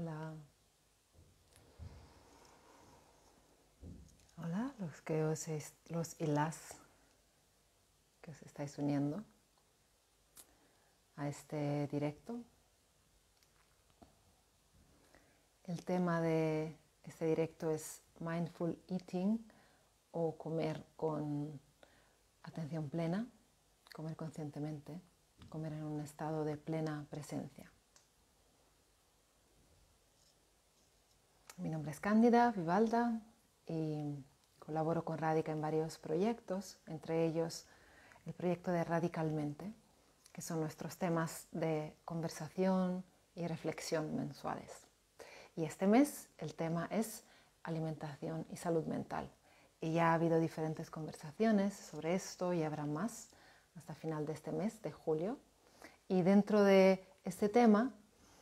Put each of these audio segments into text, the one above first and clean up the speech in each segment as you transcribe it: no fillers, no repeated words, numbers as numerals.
Hola. Hola, los y las que os estáis uniendo a este directo. El tema de este directo es Mindful Eating o comer con atención plena, comer conscientemente, comer en un estado de plena presencia. Mi nombre es Cándida Vivalda y colaboro con Radica en varios proyectos, entre ellos el proyecto de Radicalmente, que son nuestros temas de conversación y reflexión mensuales. Y este mes el tema es alimentación y salud mental. Y ya ha habido diferentes conversaciones sobre esto y habrá más hasta final de este mes de julio. Y dentro de este tema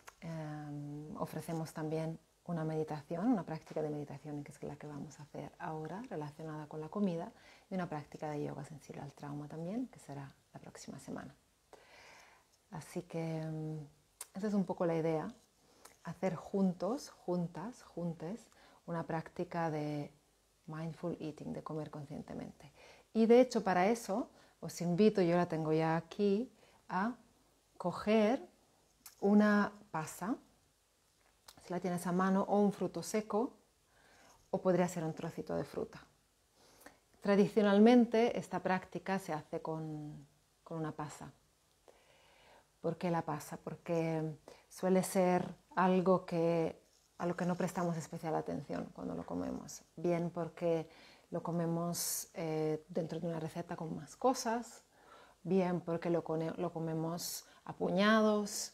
ofrecemos también una meditación, una práctica de meditación, que es la que vamos a hacer ahora, relacionada con la comida, y una práctica de yoga sensible al trauma también, que será la próxima semana. Así que esa es un poco la idea, hacer juntos, juntes, una práctica de mindful eating, de comer conscientemente. Y de hecho para eso os invito, yo la tengo ya aquí, a coger una pasa, si la tienes a mano, o un fruto seco, o podría ser un trocito de fruta. Tradicionalmente esta práctica se hace con una pasa. ¿Por qué la pasa? Porque suele ser algo a lo que no prestamos especial atención cuando lo comemos. Bien porque lo comemos dentro de una receta con más cosas, bien porque lo comemos a puñados,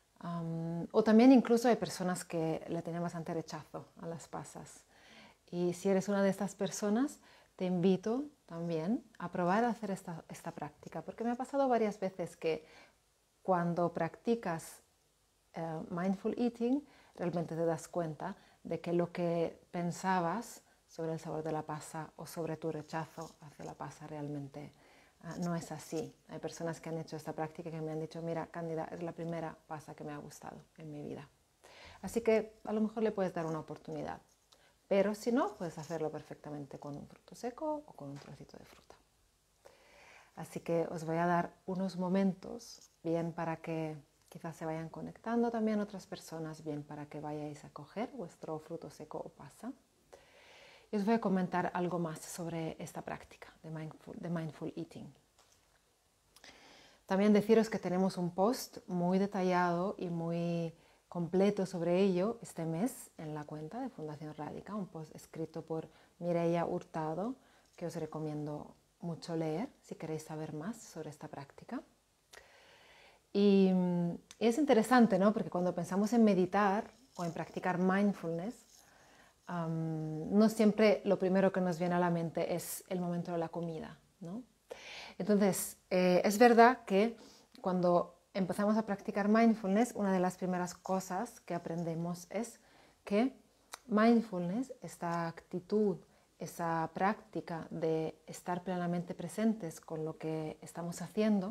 o también incluso hay personas que le tienen bastante rechazo a las pasas. Y si eres una de estas personas, te invito también a probar a hacer esta práctica, porque me ha pasado varias veces que cuando practicas mindful eating, realmente te das cuenta de que lo que pensabas sobre el sabor de la pasa o sobre tu rechazo hacia la pasa realmente no es así. Hay personas que han hecho esta práctica que me han dicho, mira, Cándida, es la primera pasa que me ha gustado en mi vida. Así que a lo mejor le puedes dar una oportunidad. Pero si no, puedes hacerlo perfectamente con un fruto seco o con un trocito de fruta. Así que os voy a dar unos momentos, bien para que quizás se vayan conectando también otras personas, bien para que vayáis a coger vuestro fruto seco o pasa. Y os voy a comentar algo más sobre esta práctica de mindful eating. También deciros que tenemos un post muy detallado y muy completo sobre ello este mes en la cuenta de Fundación Radica, un post escrito por Mireia Hurtado, que os recomiendo mucho leer si queréis saber más sobre esta práctica. Y es interesante, ¿no? Porque cuando pensamos en meditar o en practicar mindfulness, no siempre lo primero que nos viene a la mente es el momento de la comida, ¿no? Entonces, es verdad que cuando empezamos a practicar mindfulness, una de las primeras cosas que aprendemos es que mindfulness, esta actitud, esa práctica de estar plenamente presentes con lo que estamos haciendo,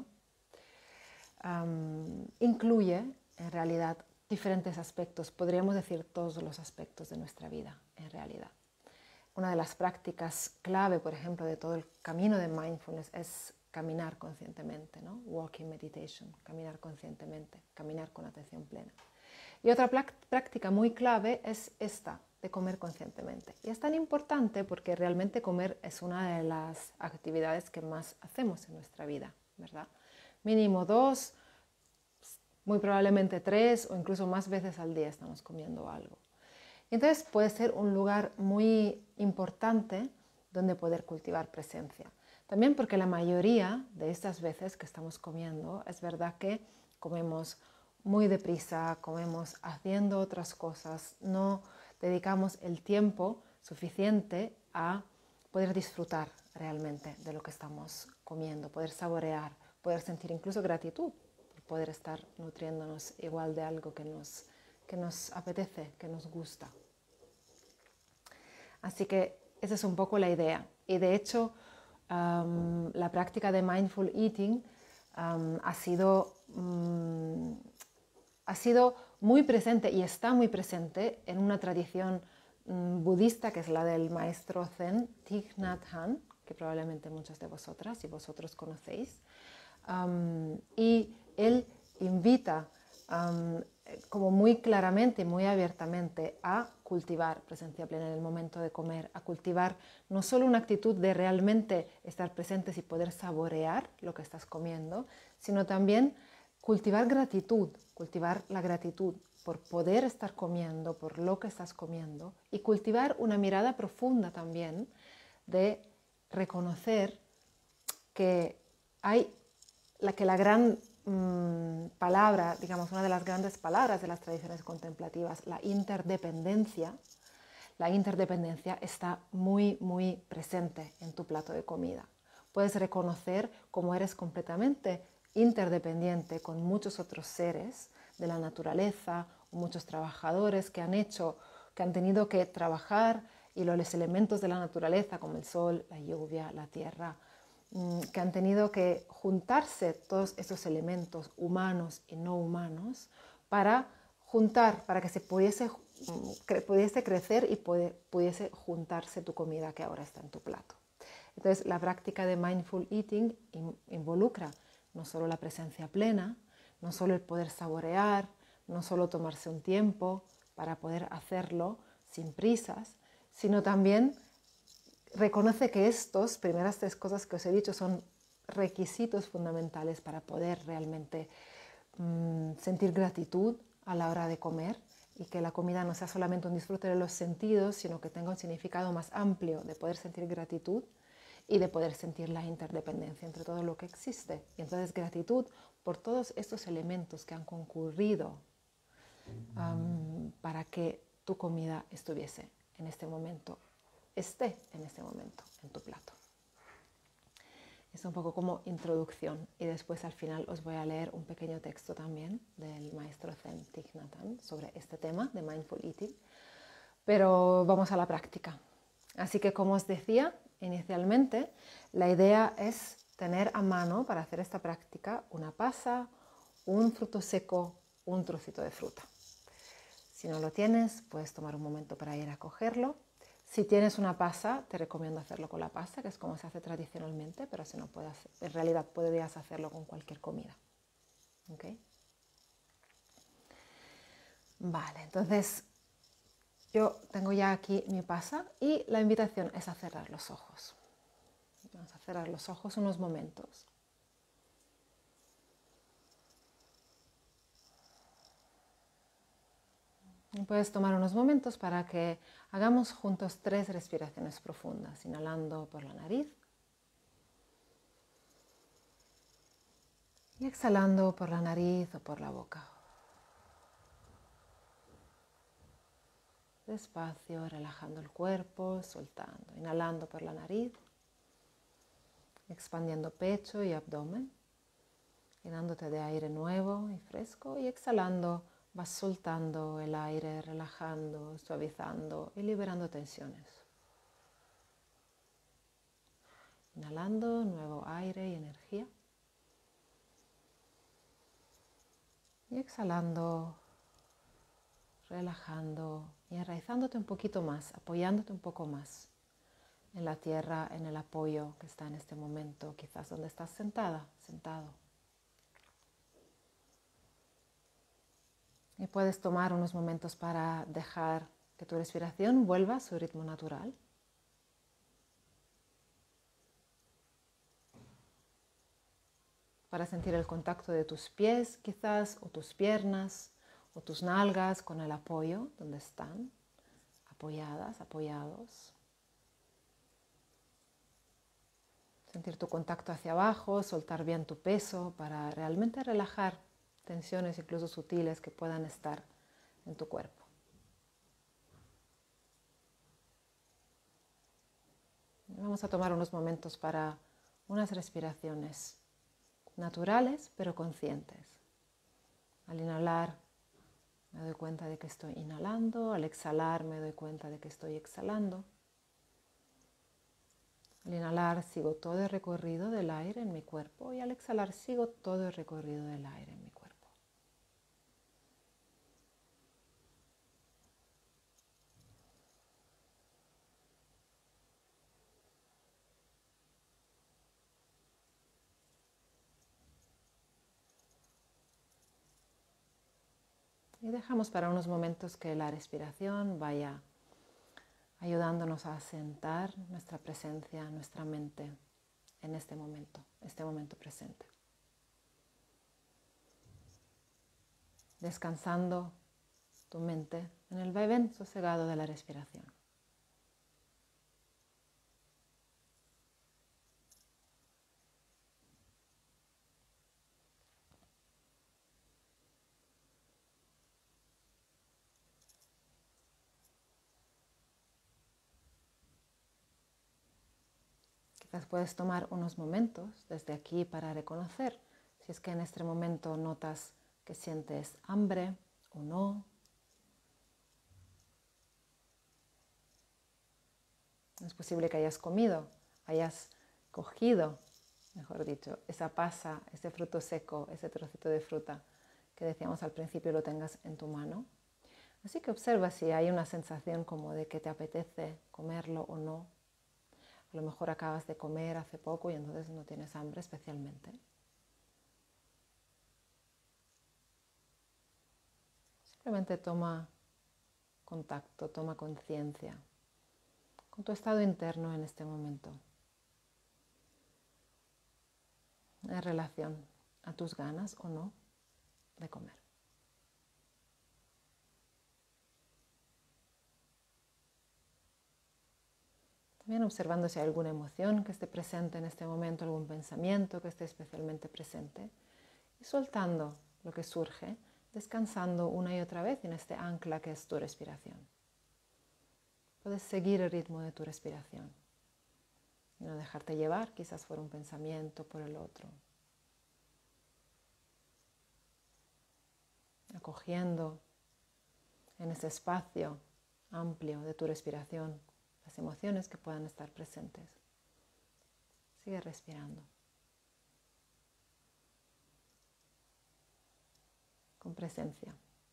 incluye en realidad diferentes aspectos, podríamos decir todos los aspectos de nuestra vida en realidad. Una de las prácticas clave, por ejemplo, de todo el camino de mindfulness es caminar conscientemente, ¿no? Walking meditation, caminar conscientemente, caminar con atención plena. Y otra práctica muy clave es esta, de comer conscientemente. Y es tan importante porque realmente comer es una de las actividades que más hacemos en nuestra vida, ¿verdad? Mínimo 2, muy probablemente 3 o incluso más veces al día estamos comiendo algo. Entonces puede ser un lugar muy importante donde poder cultivar presencia. También porque la mayoría de estas veces que estamos comiendo, es verdad que comemos muy deprisa, comemos haciendo otras cosas, no dedicamos el tiempo suficiente a poder disfrutar realmente de lo que estamos comiendo, poder saborear, poder sentir incluso gratitud por poder estar nutriéndonos igual de algo que nos apetece, que nos gusta. Así que esa es un poco la idea. Y de hecho, la práctica de mindful eating ha sido muy presente y está muy presente en una tradición budista que es la del maestro Zen Thich Nhat Hanh, que probablemente muchos de vosotras y vosotros conocéis. Y él invita como muy claramente y muy abiertamente a cultivar presencia plena en el momento de comer, a cultivar no solo una actitud de realmente estar presentes y poder saborear lo que estás comiendo, sino también cultivar gratitud, cultivar la gratitud por poder estar comiendo, por lo que estás comiendo, y cultivar una mirada profunda también de reconocer que hay la gran palabra, digamos, una de las grandes palabras de las tradiciones contemplativas, la interdependencia está muy, muy presente en tu plato de comida. Puedes reconocer cómo eres completamente interdependiente con muchos otros seres de la naturaleza, o muchos trabajadores que han tenido que trabajar y los elementos de la naturaleza como el sol, la lluvia, la tierra, que han tenido que juntarse todos esos elementos humanos y no humanos para que se pudiese crecer y pudiese juntarse tu comida que ahora está en tu plato. Entonces, la práctica de mindful eating involucra no solo la presencia plena, no solo el poder saborear, no solo tomarse un tiempo para poder hacerlo sin prisas, sino también reconoce que estas primeras 3 cosas que os he dicho son requisitos fundamentales para poder realmente sentir gratitud a la hora de comer y que la comida no sea solamente un disfrute de los sentidos, sino que tenga un significado más amplio de poder sentir gratitud y de poder sentir la interdependencia entre todo lo que existe. Y entonces gratitud por todos estos elementos que han concurrido para que tu comida esté en este momento en tu plato. Es un poco como introducción y después al final os voy a leer un pequeño texto también del maestro Zen Thich Nhat Hanh sobre este tema de mindful eating, pero vamos a la práctica. Así que como os decía inicialmente, la idea es tener a mano para hacer esta práctica una pasa, un fruto seco, un trocito de fruta. Si no lo tienes, puedes tomar un momento para ir a cogerlo. Si tienes una pasa, te recomiendo hacerlo con la pasa, que es como se hace tradicionalmente, pero si no puedes, en realidad podrías hacerlo con cualquier comida. ¿Okay? Vale, entonces yo tengo ya aquí mi pasa y la invitación es a cerrar los ojos. Vamos a cerrar los ojos unos momentos. Y puedes tomar unos momentos para que hagamos juntos 3 respiraciones profundas, inhalando por la nariz y exhalando por la nariz o por la boca. Despacio, relajando el cuerpo, soltando, inhalando por la nariz, expandiendo pecho y abdomen, llenándote de aire nuevo y fresco, y exhalando vas soltando el aire, relajando, suavizando y liberando tensiones. Inhalando nuevo aire y energía. Y exhalando, relajando y enraizándote un poquito más, apoyándote un poco más en la tierra, en el apoyo que está en este momento, quizás donde estás sentada, sentado. Y puedes tomar unos momentos para dejar que tu respiración vuelva a su ritmo natural. Para sentir el contacto de tus pies quizás, o tus piernas, o tus nalgas con el apoyo donde están, apoyadas, apoyados. Sentir tu contacto hacia abajo, soltar bien tu peso para realmente relajar tensiones incluso sutiles que puedan estar en tu cuerpo. Vamos a tomar unos momentos para unas respiraciones naturales pero conscientes. Al inhalar me doy cuenta de que estoy inhalando, al exhalar me doy cuenta de que estoy exhalando. Al inhalar sigo todo el recorrido del aire en mi cuerpo y al exhalar sigo todo el recorrido del aire en mi cuerpo. Y dejamos para unos momentos que la respiración vaya ayudándonos a asentar nuestra presencia, nuestra mente en este momento presente. Descansando tu mente en el vaivén sosegado de la respiración. Quizás puedes tomar unos momentos desde aquí para reconocer si es que en este momento notas que sientes hambre o no. Es posible que hayas comido, hayas cogido, mejor dicho, esa pasa, ese fruto seco, ese trocito de fruta que decíamos al principio lo tengas en tu mano. Así que observa si hay una sensación como de que te apetece comerlo o no. A lo mejor acabas de comer hace poco y entonces no tienes hambre especialmente. Simplemente toma contacto, toma conciencia con tu estado interno en este momento, en relación a tus ganas o no de comer. También observando si hay alguna emoción que esté presente en este momento, algún pensamiento que esté especialmente presente y soltando lo que surge, descansando una y otra vez en este ancla que es tu respiración. Puedes seguir el ritmo de tu respiración y no dejarte llevar quizás por un pensamiento, por el otro. Acogiendo en ese espacio amplio de tu respiración las emociones que puedan estar presentes. Sigue respirando. Con presencia.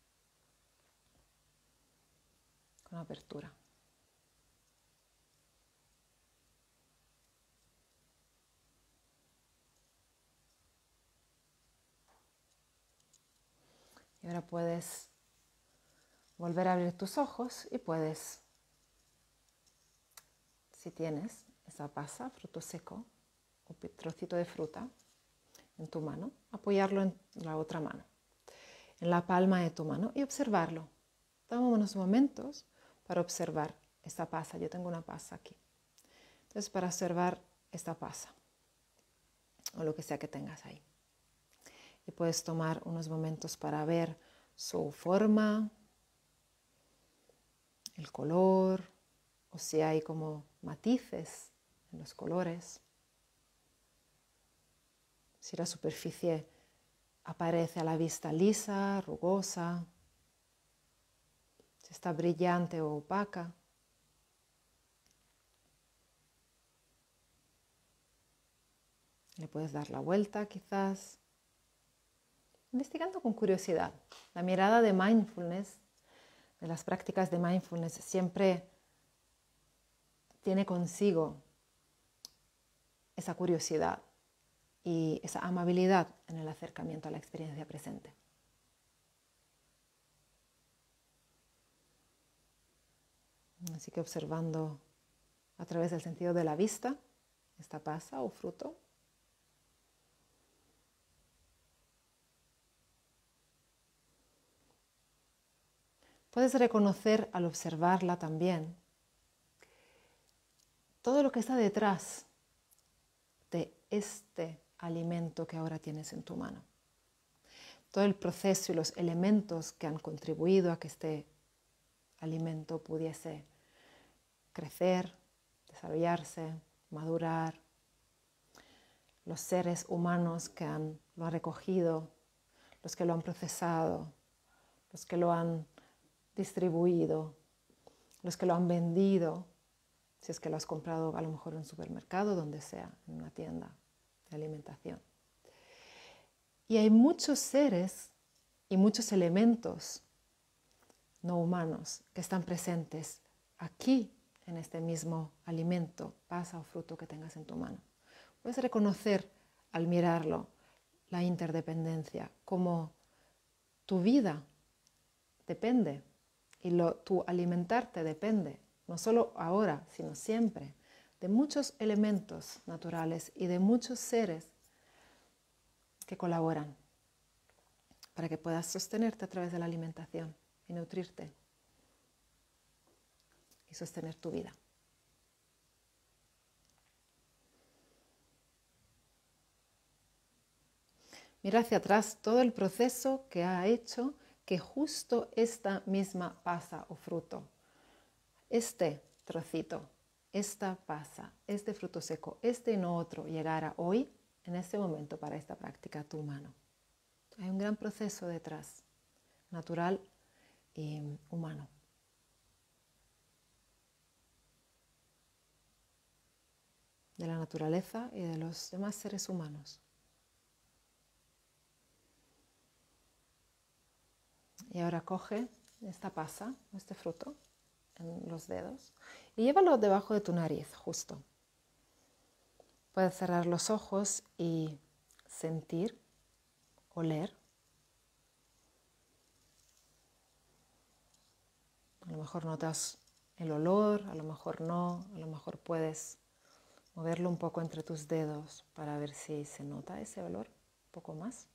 Con apertura. Y ahora puedes volver a abrir tus ojos y puedes, si tienes esa pasa, fruto seco o trocito de fruta en tu mano, apoyarlo en la otra mano, en la palma de tu mano y observarlo. Toma unos momentos para observar esta pasa. Yo tengo una pasa aquí. Entonces, para observar esta pasa o lo que sea que tengas ahí. Y puedes tomar unos momentos para ver su forma, el color, o si hay como matices en los colores. Si la superficie aparece a la vista lisa, rugosa, si está brillante o opaca. Le puedes dar la vuelta quizás. Investigando con curiosidad. La mirada de mindfulness, de las prácticas de mindfulness, siempre tiene consigo esa curiosidad y esa amabilidad en el acercamiento a la experiencia presente. Así que observando a través del sentido de la vista esta pasa o fruto. Puedes reconocer al observarla también todo lo que está detrás de este alimento que ahora tienes en tu mano. Todo el proceso y los elementos que han contribuido a que este alimento pudiese crecer, desarrollarse, madurar. Los seres humanos que lo han recogido, los que lo han procesado, los que lo han distribuido, los que lo han vendido, si es que lo has comprado a lo mejor en un supermercado, donde sea, en una tienda de alimentación. Y hay muchos seres y muchos elementos no humanos que están presentes aquí en este mismo alimento, pasa o fruto que tengas en tu mano. Puedes reconocer al mirarlo la interdependencia, como tu vida depende, y tu alimentarte depende, no solo ahora, sino siempre, de muchos elementos naturales y de muchos seres que colaboran para que puedas sostenerte a través de la alimentación y nutrirte y sostener tu vida. Mira hacia atrás todo el proceso que ha hecho que justo esta misma pasa o fruto, este trocito, esta pasa, este fruto seco, este y no otro, llegara hoy, en este momento, para esta práctica a tu mano. Hay un gran proceso detrás, natural y humano. De la naturaleza y de los demás seres humanos. Y ahora coge esta pasa, este fruto, en los dedos y llévalo debajo de tu nariz, justo. Puedes cerrar los ojos y sentir, oler. A lo mejor notas el olor, a lo mejor no, a lo mejor puedes moverlo un poco entre tus dedos para ver si se nota ese olor un poco más.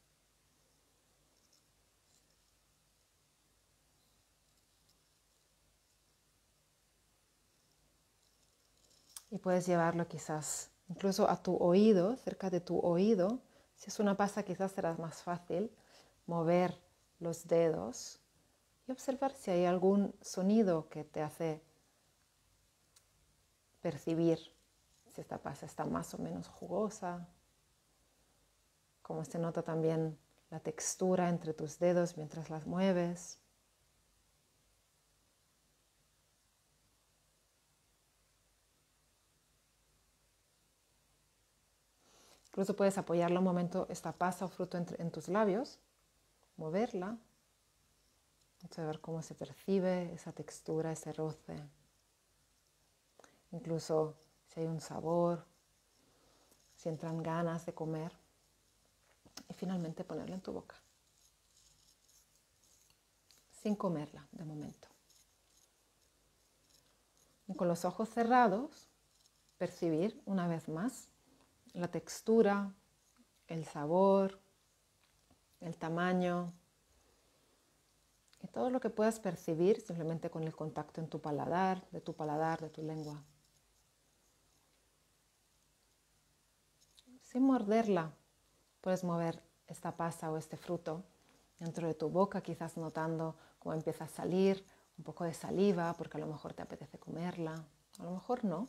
Y puedes llevarlo quizás incluso a tu oído, cerca de tu oído. Si es una pasa quizás será más fácil mover los dedos y observar si hay algún sonido que te hace percibir si esta pasa está más o menos jugosa, cómo se nota también la textura entre tus dedos mientras las mueves. Incluso puedes apoyarla un momento, esta pasa o fruto en tus labios, moverla, observar cómo se percibe esa textura, ese roce. Incluso si hay un sabor, si entran ganas de comer. Y finalmente ponerla en tu boca, sin comerla de momento. Y con los ojos cerrados, percibir una vez más la textura, el sabor, el tamaño y todo lo que puedas percibir simplemente con el contacto en tu paladar, de tu lengua. Sin morderla, puedes mover esta pasa o este fruto dentro de tu boca, quizás notando cómo empieza a salir un poco de saliva, porque a lo mejor te apetece comerla, a lo mejor no.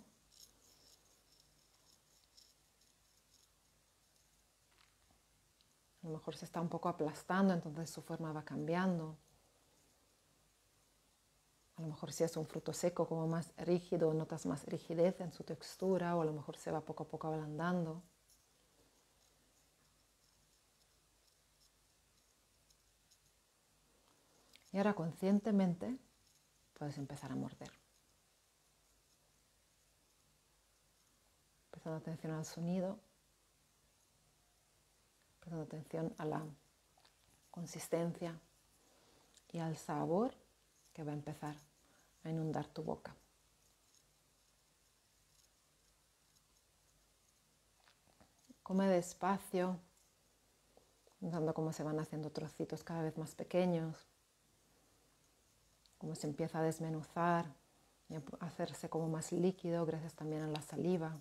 A lo mejor se está un poco aplastando, entonces su forma va cambiando. A lo mejor si es un fruto seco como más rígido, notas más rigidez en su textura, o a lo mejor se va poco a poco ablandando. Y ahora conscientemente puedes empezar a morder. Prestando atención al sonido, prestando atención a la consistencia y al sabor que va a empezar a inundar tu boca. Come despacio, notando cómo se van haciendo trocitos cada vez más pequeños, cómo se empieza a desmenuzar y a hacerse como más líquido gracias también a la saliva.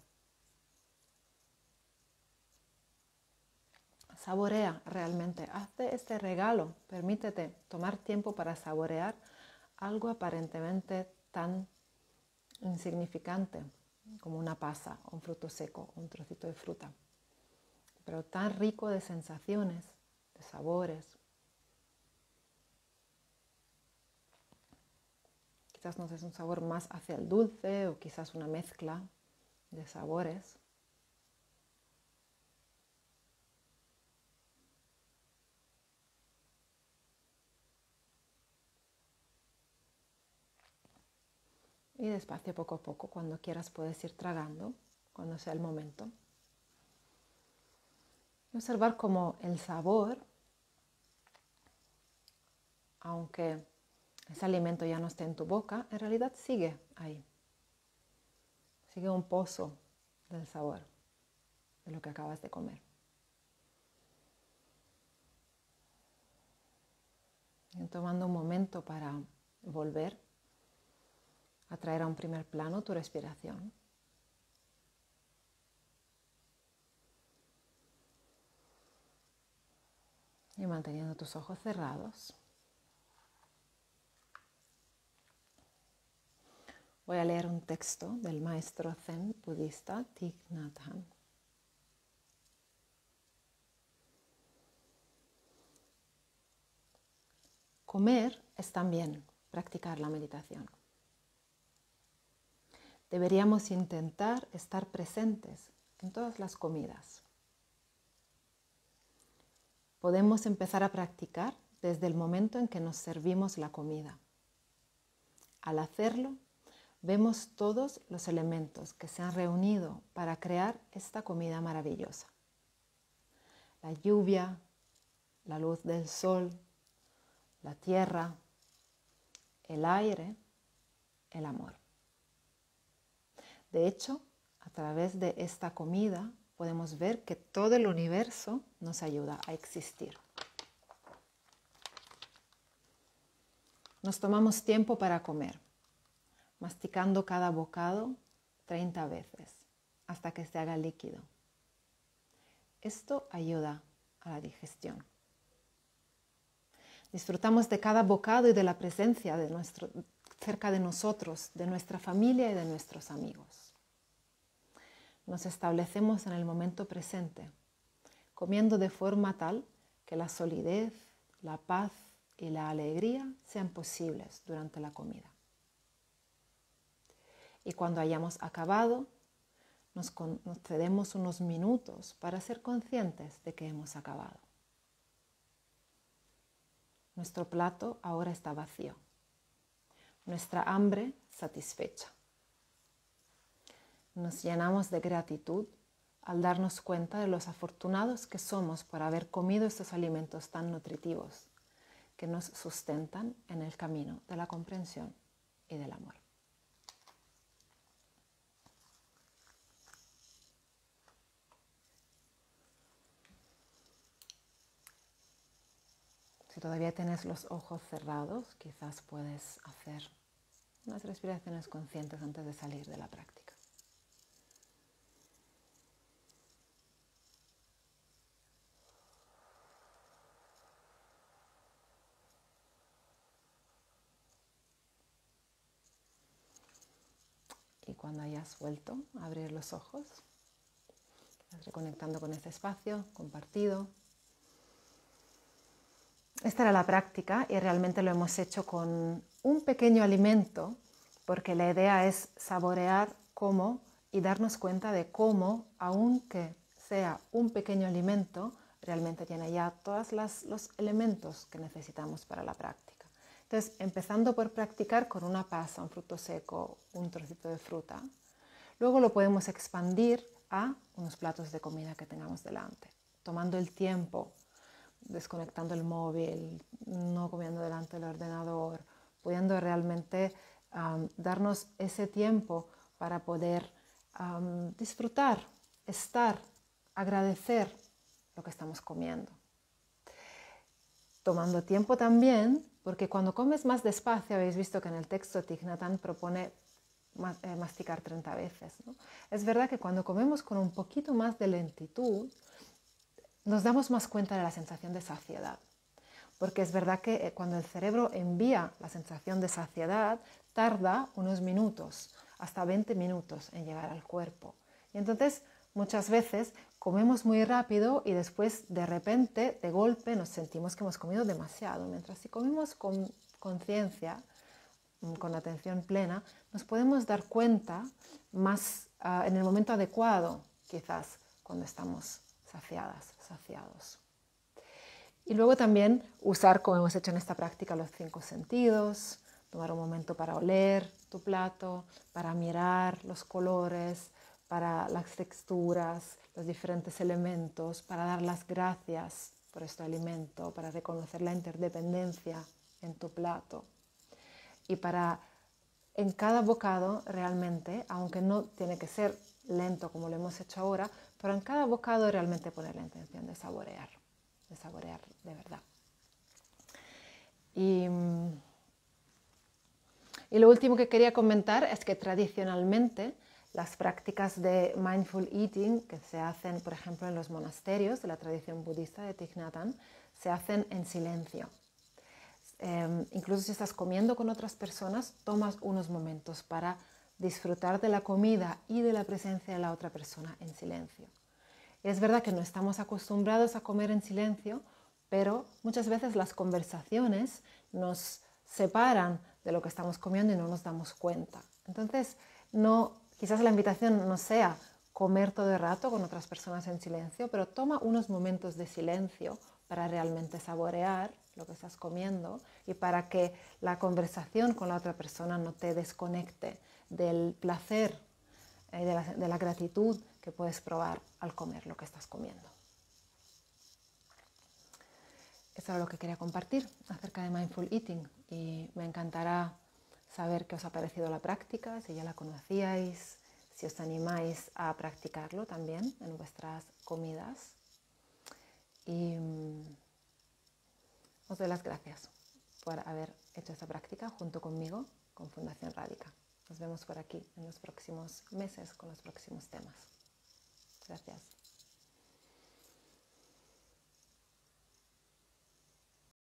Saborea realmente, hazte este regalo, permítete tomar tiempo para saborear algo aparentemente tan insignificante como una pasa, o un fruto seco, o un trocito de fruta, pero tan rico de sensaciones, de sabores. Quizás no es un sabor más hacia el dulce o quizás una mezcla de sabores. Y despacio, poco a poco, cuando quieras puedes ir tragando, cuando sea el momento. Y observar cómo el sabor, aunque ese alimento ya no esté en tu boca, en realidad sigue ahí. Sigue un pozo del sabor de lo que acabas de comer. Y tomando un momento para volver a traer a un primer plano tu respiración. Y manteniendo tus ojos cerrados, voy a leer un texto del maestro zen budista Thich Nhat Hanh. Comer es también practicar la meditación. Deberíamos intentar estar presentes en todas las comidas. Podemos empezar a practicar desde el momento en que nos servimos la comida. Al hacerlo, vemos todos los elementos que se han reunido para crear esta comida maravillosa. La lluvia, la luz del sol, la tierra, el aire, el amor. De hecho, a través de esta comida podemos ver que todo el universo nos ayuda a existir. Nos tomamos tiempo para comer, masticando cada bocado 30 veces hasta que se haga líquido. Esto ayuda a la digestión. Disfrutamos de cada bocado y de la presencia cerca de nosotros, de nuestra familia y de nuestros amigos. Nos establecemos en el momento presente, comiendo de forma tal que la solidez, la paz y la alegría sean posibles durante la comida. Y cuando hayamos acabado, nos concedemos unos minutos para ser conscientes de que hemos acabado. Nuestro plato ahora está vacío, nuestra hambre satisfecha. Nos llenamos de gratitud al darnos cuenta de los afortunados que somos por haber comido estos alimentos tan nutritivos que nos sustentan en el camino de la comprensión y del amor. Si todavía tienes los ojos cerrados, quizás puedes hacer unas respiraciones conscientes antes de salir de la práctica. Y cuando hayas vuelto a abrir los ojos, vas reconectando con este espacio compartido. Esta era la práctica y realmente lo hemos hecho con un pequeño alimento, porque la idea es saborear cómo y darnos cuenta de cómo, aunque sea un pequeño alimento, realmente tiene ya todos los elementos que necesitamos para la práctica. Entonces, empezando por practicar con una pasa, un fruto seco, un trocito de fruta, luego lo podemos expandir a unos platos de comida que tengamos delante, tomando el tiempo, desconectando el móvil, no comiendo delante del ordenador, pudiendo realmente darnos ese tiempo para poder disfrutar, estar, agradecer lo que estamos comiendo. Tomando tiempo también, porque cuando comes más despacio, habéis visto que en el texto Thich Nhat Hanh propone masticar 30 veces, ¿no? Es verdad que cuando comemos con un poquito más de lentitud, nos damos más cuenta de la sensación de saciedad. Porque es verdad que cuando el cerebro envía la sensación de saciedad, tarda unos minutos, hasta 20 minutos en llegar al cuerpo. Y entonces muchas veces comemos muy rápido y después de repente, de golpe, nos sentimos que hemos comido demasiado. Mientras si comemos con conciencia, con atención plena, nos podemos dar cuenta más en el momento adecuado, quizás cuando estamos saciadas, saciados. Y luego también usar, como hemos hecho en esta práctica, los 5 sentidos, tomar un momento para oler tu plato, para mirar los colores, para las texturas, los diferentes elementos, para dar las gracias por este alimento, para reconocer la interdependencia en tu plato. y para en cada bocado realmente, aunque no tiene que ser lento como lo hemos hecho ahora, pero en cada bocado realmente poner la intención de saborear de verdad. Y lo último que quería comentar es que tradicionalmente las prácticas de mindful eating que se hacen, por ejemplo, en los monasterios de la tradición budista de Thich Nhat Hanh, se hacen en silencio. Incluso si estás comiendo con otras personas, tomas unos momentos para disfrutar de la comida y de la presencia de la otra persona en silencio. Y es verdad que no estamos acostumbrados a comer en silencio, pero muchas veces las conversaciones nos separan de lo que estamos comiendo y no nos damos cuenta. Entonces, quizás la invitación no sea comer todo el rato con otras personas en silencio, pero toma unos momentos de silencio para realmente saborear lo que estás comiendo y para que la conversación con la otra persona no te desconecte del placer, de la gratitud que puedes probar al comer lo que estás comiendo. Eso era lo que quería compartir acerca de Mindful Eating y me encantará saber qué os ha parecido la práctica, si ya la conocíais, si os animáis a practicarlo también en vuestras comidas. Y os doy las gracias por haber hecho esta práctica junto conmigo con Fundación Rádica. Nos vemos por aquí en los próximos meses con los próximos temas. Gracias.